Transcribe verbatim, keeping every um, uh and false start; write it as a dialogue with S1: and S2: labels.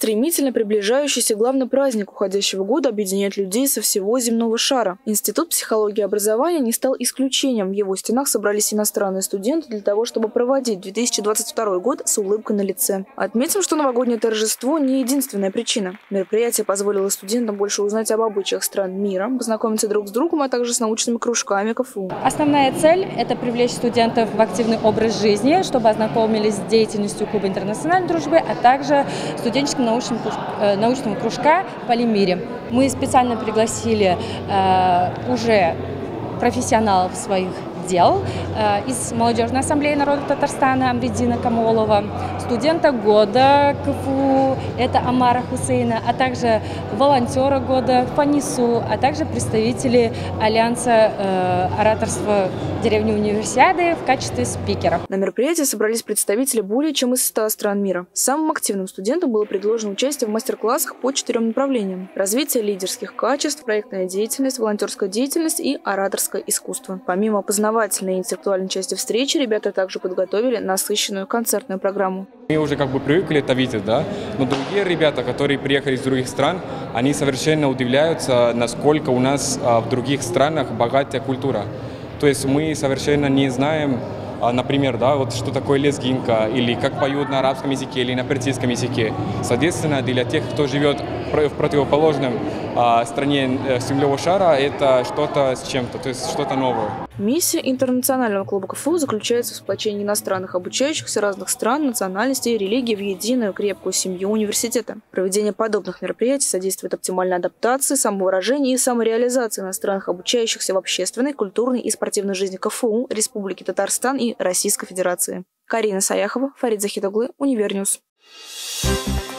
S1: Стремительно приближающийся главный праздник уходящего года объединяет людей со всего земного шара. Институт психологии и образования не стал исключением. В его стенах собрались иностранные студенты для того, чтобы проводить две тысячи двадцать второй год с улыбкой на лице. Отметим, что новогоднее торжество не единственная причина. Мероприятие позволило студентам больше узнать об обычаях стран мира, познакомиться друг с другом, а также с научными кружками КФУ.
S2: Основная цель – это привлечь студентов в активный образ жизни, чтобы ознакомились с деятельностью Клуба интернациональной дружбы, а также студенческим научным, научного кружка «Полимире». Мы специально пригласили э, уже профессионалов своих дел э, из Молодежной ассамблеи народа Татарстана Амридина Камолова, студента года КФУ, это Амара Хусейна, а также волонтера года Фанису, а также представители Альянса э, ораторства деревни Универсиады в качестве спикеров.
S1: На мероприятии собрались представители более чем из ста стран мира. Самым активным студентам было предложено участие в мастер-классах по четырем направлениям: развитие лидерских качеств, проектная деятельность, волонтерская деятельность и ораторское искусство. Помимо познавательной и интеллектуальной части встречи, ребята также подготовили насыщенную концертную программу.
S3: Мы уже как бы привыкли это видеть, да? Но другие ребята, которые приехали из других стран, они совершенно удивляются, насколько у нас а, в других странах богатая культура. То есть мы совершенно не знаем, а, например, да, вот что такое лезгинка, или как поют на арабском языке, или на персидском языке. Соответственно, для тех, кто живет в противоположном а, стране земного шара, это что-то с чем-то, то есть что-то новое.
S1: Миссия интернационального клуба КФУ заключается в сплочении иностранных обучающихся разных стран, национальностей и религий в единую крепкую семью университета. Проведение подобных мероприятий содействует оптимальной адаптации, самовыражению и самореализации иностранных обучающихся в общественной, культурной и спортивной жизни КФУ, Республики Татарстан и Российской Федерации. Карина Саяхова, Фарид Захитоглы, Универньюз.